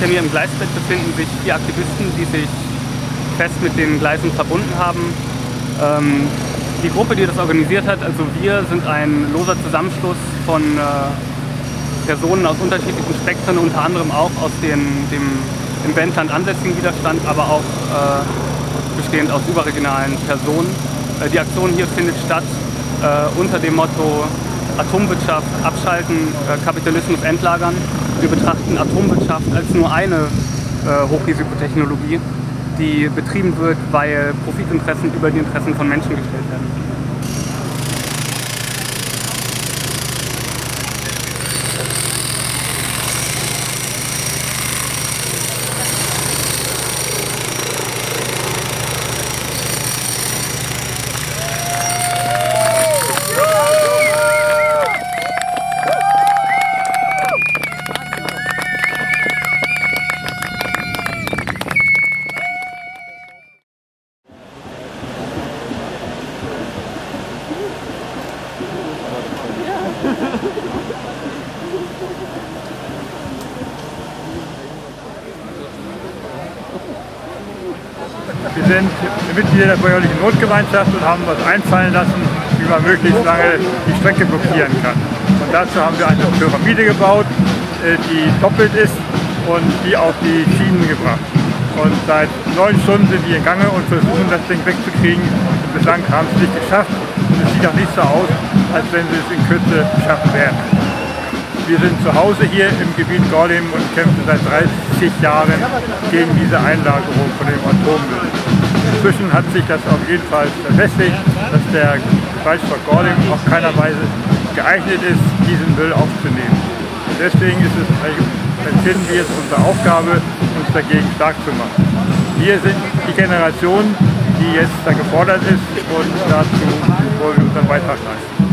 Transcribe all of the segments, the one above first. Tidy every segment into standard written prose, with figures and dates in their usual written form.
Hinter mir im Gleisbett befinden sich 4 Aktivisten, die sich fest mit den Gleisen verbunden haben. Die Gruppe, die das organisiert hat, also wir, sind ein loser Zusammenschluss von Personen aus unterschiedlichen Spektren, unter anderem auch aus dem im Wendland ansässigen Widerstand, aber auch bestehend aus überregionalen Personen. Die Aktion hier findet statt unter dem Motto Atomwirtschaft abschalten, Kapitalismus entlagern. Wir betrachten Atomwirtschaft als nur eine Hochrisikotechnologie, die betrieben wird, weil Profitinteressen über die Interessen von Menschen gestellt werden. Wir sind Mitglieder der bäuerlichen Notgemeinschaft und haben was einfallen lassen, wie man möglichst lange die Strecke blockieren kann. Und dazu haben wir eine Pyramide gebaut, die doppelt ist und die auf die Schienen gebracht. Und seit 9 Stunden sind die in Gange und versuchen, das Ding wegzukriegen. Und bislang haben sie es nicht geschafft und es sieht auch nicht so aus, als wenn sie es in Kürze schaffen werden. Wir sind zu Hause hier im Gebiet Gorleben und kämpfen seit 30 Jahren gegen diese Einlagerung von dem Atommüll. Inzwischen hat sich das auf jeden Fall verfestigt, dass der Waldstock Gorleben auf keiner Weise geeignet ist, diesen Müll aufzunehmen. Und deswegen empfinden wir es unsere Aufgabe, uns dagegen stark zu machen. Wir sind die Generation, die jetzt da gefordert ist, und dazu wollen wir unseren Beitrag leisten.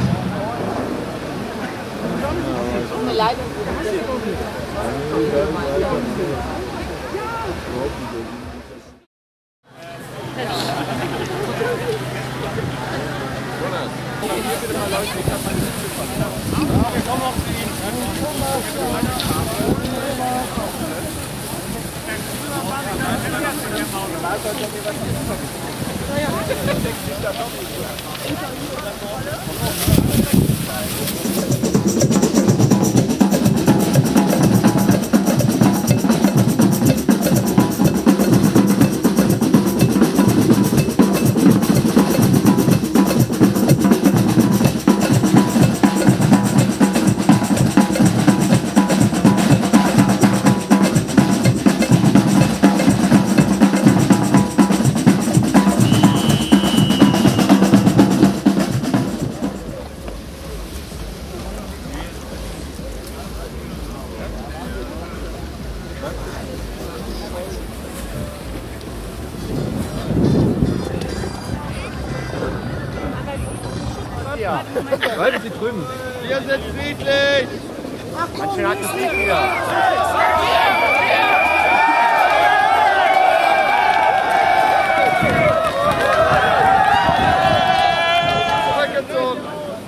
Leute, Sie drüben. Wir sind friedlich! Manche hatten Krieg hier. Zurückgezogen!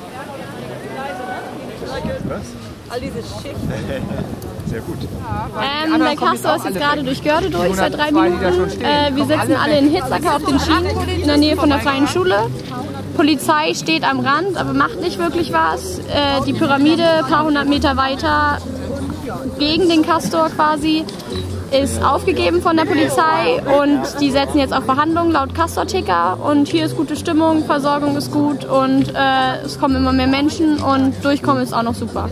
Was? All diese Schichten. Sehr gut. Der Castor ist jetzt gerade durch Görde durch, seit 3 Minuten. Wir sitzen alle in Hitzacker auf den Schienen in der Nähe von der Freien Schule. Polizei steht am Rand, aber macht nicht wirklich was. Die Pyramide, ein paar 100 Meter weiter, gegen den Castor quasi, ist aufgegeben von der Polizei und die setzen jetzt auf Verhandlungen laut Castor-Ticker. Und hier ist gute Stimmung, Versorgung ist gut und es kommen immer mehr Menschen und Durchkommen ist auch noch super.